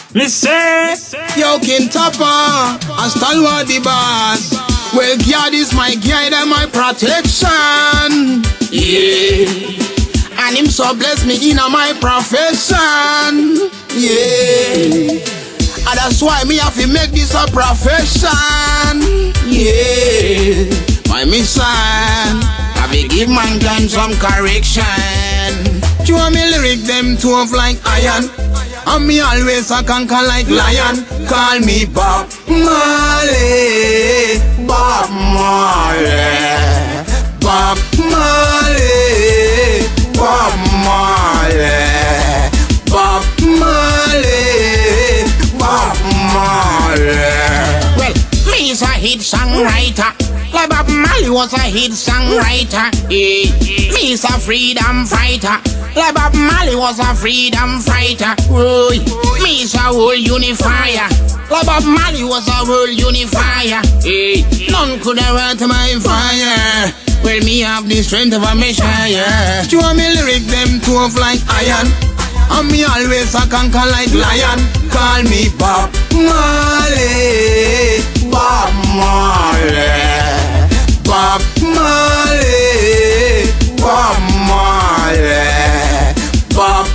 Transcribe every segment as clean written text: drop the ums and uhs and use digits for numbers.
Me say, yo, King Topper, a stalwart the boss. Well, God is my guide and my protection. Yeah. And him so bless me in my profession. Yeah. And that's why me have to make this a profession. Yeah. My mission, I will give mankind some correction. Do you want me lyric them tough like iron? And me always a conquer like lion. Call me Bob Marley, Bob Marley, Bob Marley, Bob Marley, Bob Marley, Bob Marley. Well, me is a hit songwriter, like Bob Marley was a hit songwriter. Me is a freedom fighter, like Bob Marley was a freedom fighter. Me is a world unifier, like Bob Marley was a world unifier. None could have hurt my fire. Well, me have the strength of a messiah. Do you want me lyric them tough like iron? And me always a conquer like lion. Call me Bob Marley, Bob Marley, Bob Marley, Bob Marley, Bob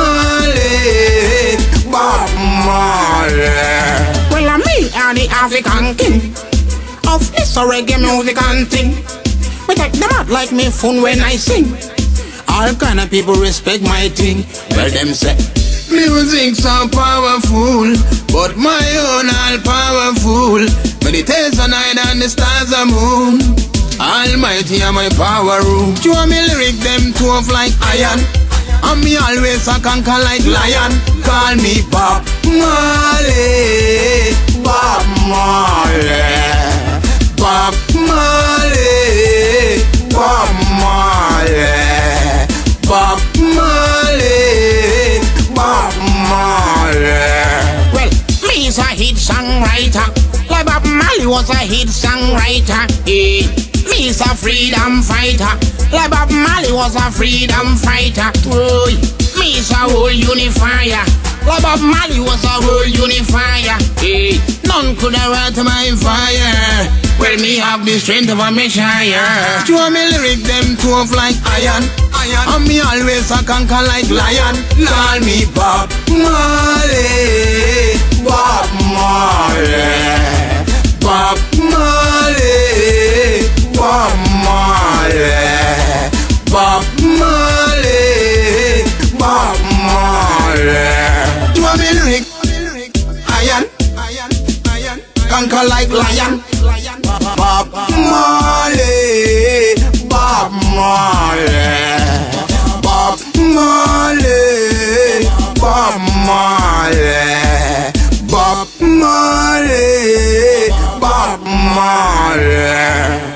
Marley, Bob Marley. Well, me are the African king of this reggae music and thing. We take them out like me phone when I sing. All kind of people respect my thing. Well, them say music so powerful, but my own all powerful. Meditation night and the stars are moon. Almighty are my power room. Do you want me lyric them tough like iron? And me always a conquer like lion. Call me Bob Marley, Bob Marley, Bob Marley, Bob Marley, Bob Marley, Bob Marley. Well, me is a hit songwriter, like Bob Marley was a hit songwriter. Me is a freedom fighter, like Bob Marley was a freedom fighter. Me is a world unifier, like Bob Marley was a world unifier. None could have hurt my fire. Well, me have the strength of a messiah. Do you want me lyric them tough like iron? And me always a conquer like lion. Call me Bob Marley, Bob Marley, Bob Marley, Bob Marley, Bob Marley, Bob Marley. Do you want me lyric? Iron, conquer like lion. Bob Marley, Bob Marley, Bob Marley, Bob Marley, Bob Marley, Bob Marley.